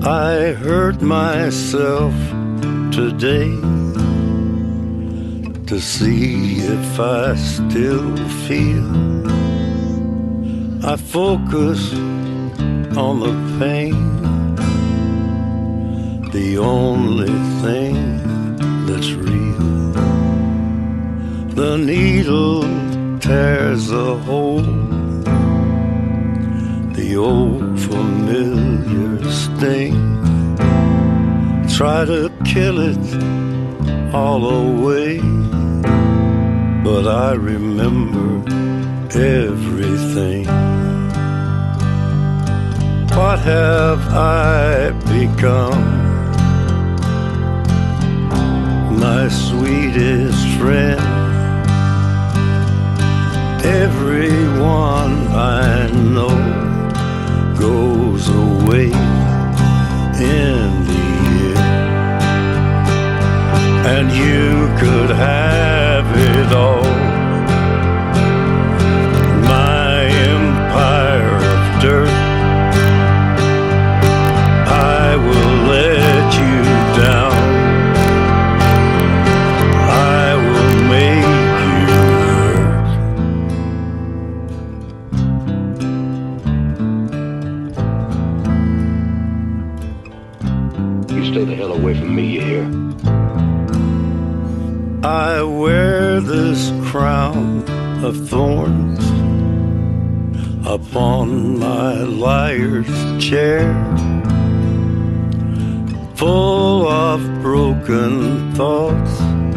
I hurt myself today to see if I still feel. I focus on the pain, the only thing that's real. The needle tears a hole, the old familiar sting. Try to kill it all away, but I remember everything. What have I become? My sweetest friend. Everyone I know goes away in the end, and you could have it all. My empire of dirt, I will let you down. I will make you hurt. You stay the hell away from me, you hear? I wear this crown of thorns upon my liar's chair, full of broken thoughts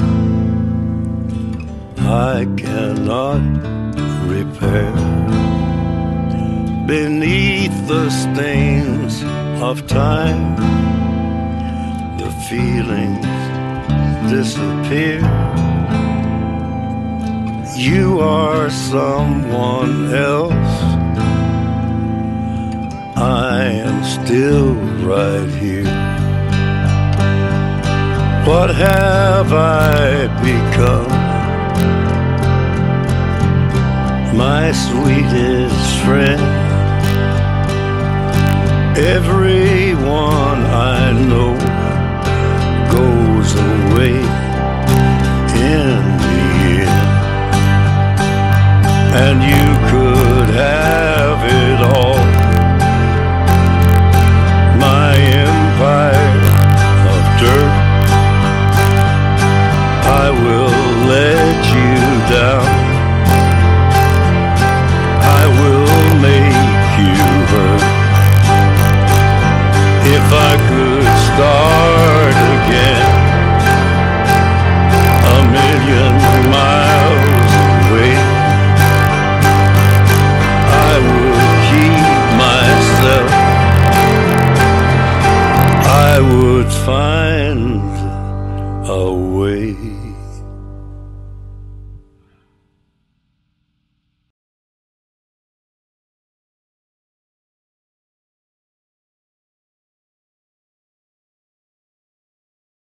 I cannot repair. Beneath the stains of time, the feelings disappear. You are someone else, I am still right here. What have I become? My sweetest friend. Everyone I